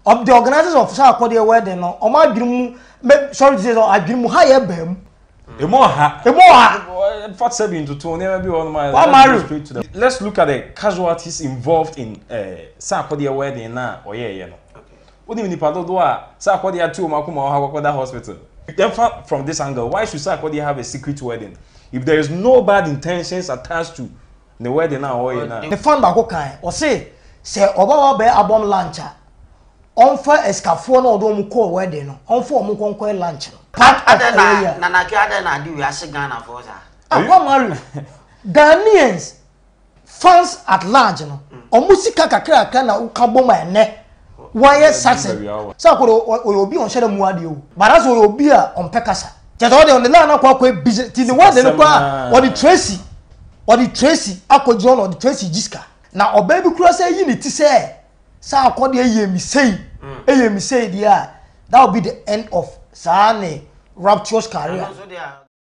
of the organizers of Sakode wedding no o ma dwum sorry to say so adwum ha ye bam emo ha 47 to 2 never be on my straight to them. Let's look at the casualties involved in Sakode wedding na oye no. What do you mean do Sakode had 2 makuma Hakoda hospital? Then from this angle, why should Sakode have a secret wedding if there is no bad intentions attached to the wedding now oye na? The fun ba ko kan o say oba be abom luncha onfa escafo na odo mu ko wedding no onfa omu konkon lunch no adena na ki adena di we ase Ghana for sa Mario Ghanaians fans at large no omu sika kakra na ukabom ene why success Sakode obi on share mu ade o but as obi a on pekasa jeto de on the line akwa busy ti the wedding kwa or the Tracy akojon or the Tracy Jiska na oba bi kura say yi ni ti say Sakode eyemi say dia that will be the end of Sane rapturous career.